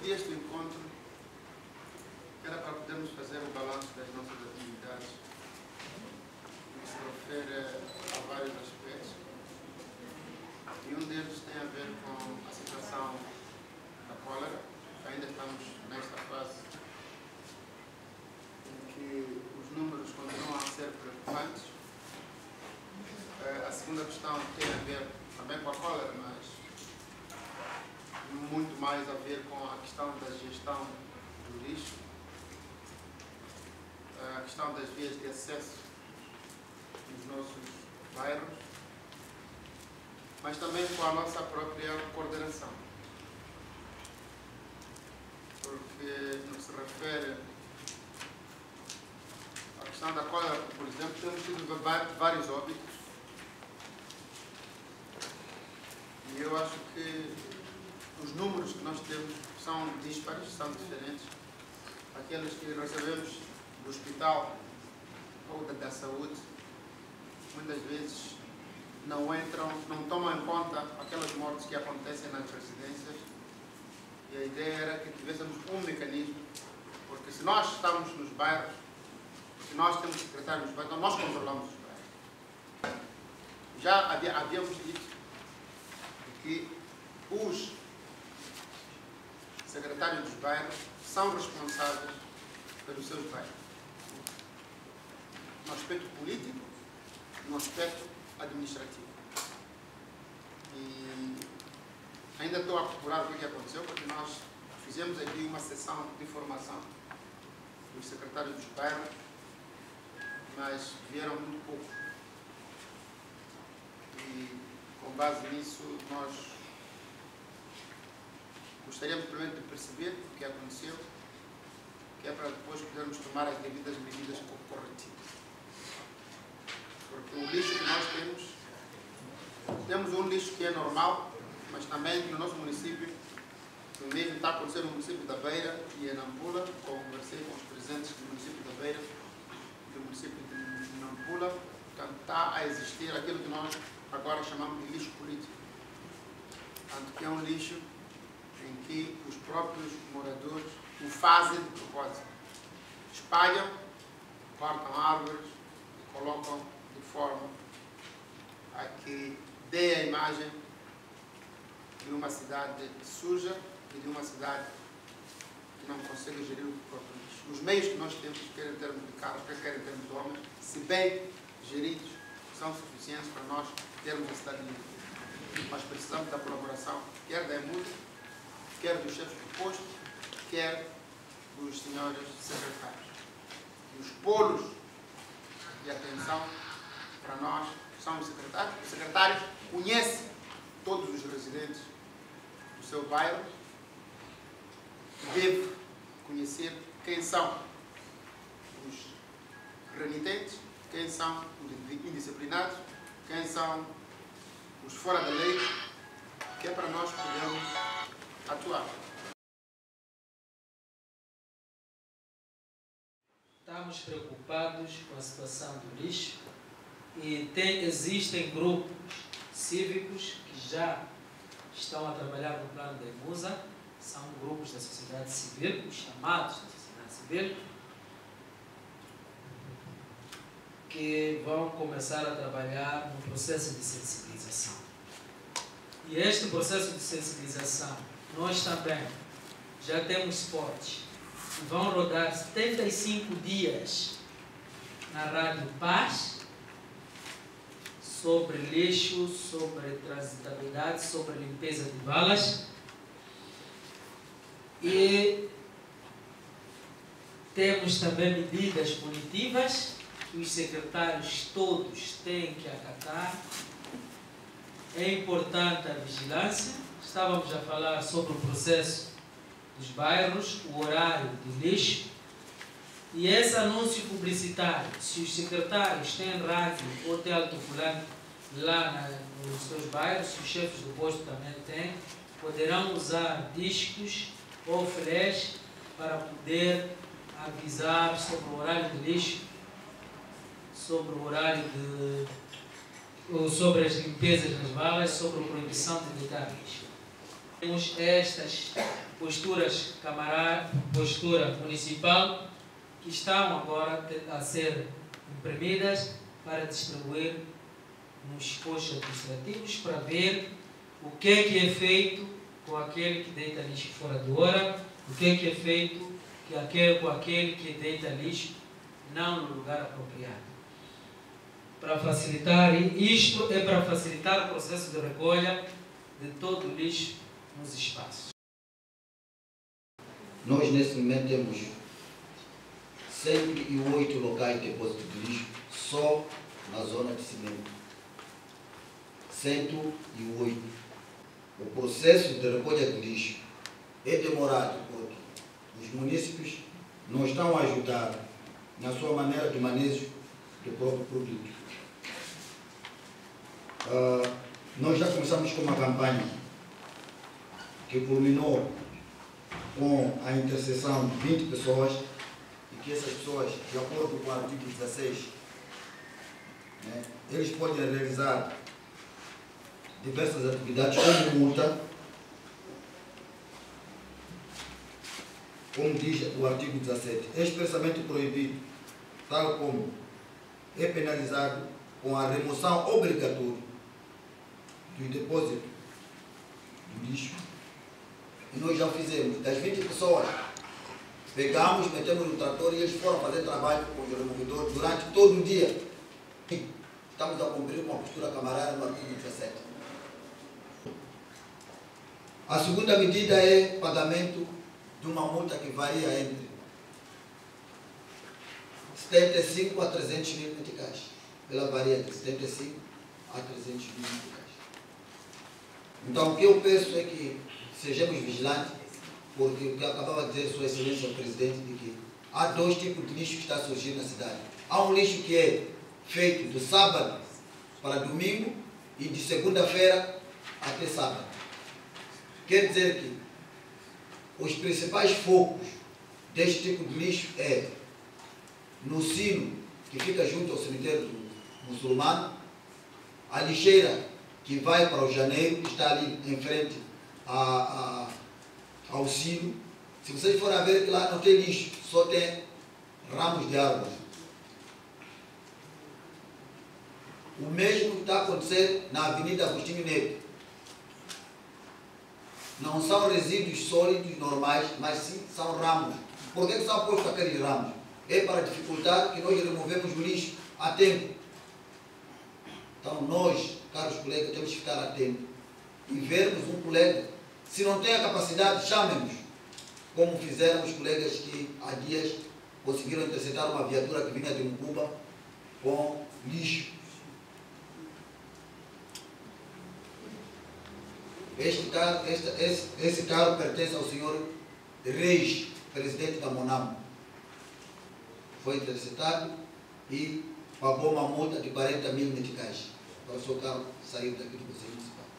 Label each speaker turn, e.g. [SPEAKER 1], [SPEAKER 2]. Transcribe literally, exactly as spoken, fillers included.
[SPEAKER 1] aqui este encontro era para podermos fazer o balanço das nossas atividades, que se refere a vários aspectos, e um deles tem a ver com a situação da cólera. Ainda estamos nesta fase em que os números continuam a ser preocupantes. A segunda questão tem a ver também com a cólera, mas muito mais a ver com a questão da gestão do lixo, a questão das vias de acesso nos nossos bairros, mas também com a nossa própria coordenação. Porque, no que se refere à questão da cólera, por exemplo, temos tido vários óbitos, e eu acho que os números que nós temos são díspares, são diferentes. Aqueles que recebemos do hospital ou da, da saúde, muitas vezes não entram, não tomam em conta aquelas mortes que acontecem nas residências. E a ideia era que tivéssemos um mecanismo, porque se nós estamos nos bairros, se nós temos secretários nos bairros, então nós controlamos os bairros. Já havia, havíamos dito que os secretários dos bairros são responsáveis pelos seus bairros, no aspecto político, no aspecto administrativo. E ainda estou a procurar o que aconteceu, porque nós fizemos aqui uma sessão de formação dos secretários dos bairros, mas vieram muito pouco. E com base nisso nós gostaríamos primeiro de perceber o que aconteceu, que é para depois podermos tomar as devidas medidas corretivas. Porque o lixo que nós temos, temos um lixo que é normal, mas também no nosso município, o mesmo está acontecendo no município da Beira e em Nampula. Conversei com os presidentes do município da Beira e do município de Nampula. Portanto, está a existir aquilo que nós agora chamamos de lixo político. Portanto, que é um lixo em que os próprios moradores o fazem de propósito. Espalham, cortam árvores e colocam de forma a que dê a imagem de uma cidade suja e de uma cidade que não consegue gerir o próprio lixo. Os meios que nós temos, quer em termos de carros, quer em termos de homens, se bem geridos, são suficientes para nós termos a cidade limpa. Mas precisamos da colaboração, quer da EMUD, quer dos chefes de posto, quer dos senhores secretários. E os polos de atenção para nós são os secretários. O secretário conhece todos os residentes do seu bairro, deve conhecer quem são os renitentes, quem são os indisciplinados, quem são os fora da lei, que é para nós podermos atuar.
[SPEAKER 2] Estamos preocupados com a situação do lixo e tem, existem grupos cívicos que já estão a trabalhar no plano da EMUSA, são grupos da sociedade civil, os chamados da sociedade civil, que vão começar a trabalhar no processo de sensibilização. E este processo de sensibilização, nós também já temos spots que vão rodar setenta e cinco dias na Rádio Paz sobre lixo, sobre transitabilidade, sobre limpeza de valas. E temos também medidas punitivas que os secretários todos têm que acatar. É importante a vigilância. Estávamos a falar sobre o processo dos bairros, o horário do lixo. E esse anúncio publicitário, se os secretários têm rádio ou têm alto-falante lá na, nos seus bairros, se os chefes do posto também têm, poderão usar discos ou flash para poder avisar sobre o horário de lixo, sobre o horário de... sobre as limpezas nas valas, sobre a proibição de deitar lixo. Temos estas posturas camarada, postura municipal, que estão agora a ser imprimidas para distribuir nos postos administrativos para ver o que é que é feito com aquele que deita lixo fora de hora, o que é que é feito que aquele, com aquele que deita lixo não no lugar apropriado. Para facilitar, isto é para facilitar o processo de recolha de todo o lixo nos espaços.
[SPEAKER 3] Nós, nesse momento, temos cento e oito locais de depósito de lixo só na zona de cimento. cento e oito. O processo de recolha de lixo é demorado porque os munícipes não estão a ajudar na sua maneira de manejo do próprio produto. Uh, nós já começamos com uma campanha que culminou com a interseção de vinte pessoas e que essas pessoas, de acordo com o artigo dezasseis, né, eles podem realizar diversas atividades como multa, como diz o artigo dezassete, é expressamente proibido, tal como é penalizado com a remoção obrigatória do depósito do lixo. E nós já fizemos, das vinte pessoas, pegamos, metemos no trator e eles foram fazer trabalho com os removedores durante todo o dia. Estamos a cumprir com a postura camarada no artigo dezassete. A segunda medida é pagamento de uma multa que varia entre setenta e cinco a trezentos mil meticais. Ela varia de setenta e cinco a trezentos mil meticais. Então, o que eu peço é que sejamos vigilantes, porque o que acabava de dizer Sua Excelência o Presidente, de que há dois tipos de lixo que está a surgir na cidade. Há um lixo que é feito de sábado para domingo e de segunda-feira até sábado. Quer dizer que os principais focos deste tipo de lixo é no sino, que fica junto ao cemitério do muçulmano, a lixeira que vai para o Janeiro, que está ali em frente a, a, ao sino. Se vocês forem a ver que lá não tem lixo, só tem ramos de árvores. O mesmo está a acontecer na Avenida Agostinho Neto. Não são resíduos sólidos normais, mas sim são ramos. Por que são postos aqueles ramos? É para dificultar que nós removemos o lixo a tempo. Então nós, caros colegas, temos que ficar atentos e vermos um colega. Se não tem a capacidade, chamemos, como fizeram os colegas que há dias conseguiram interceptar uma viatura que vinha de Mucuba com lixo. Este carro, este, esse, esse carro pertence ao senhor Reis, presidente da Monamo. Foi interceptado e pagou uma multa de quarenta mil meticais para o seu carro sair daqui do Conselho Municipal.